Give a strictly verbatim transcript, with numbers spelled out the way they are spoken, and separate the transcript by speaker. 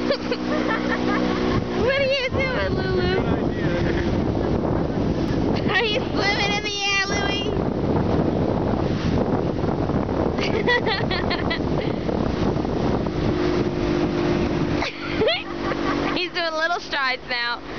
Speaker 1: What are you doing, Lulu? Are you swimming in the air, Louie? He's doing little strides now.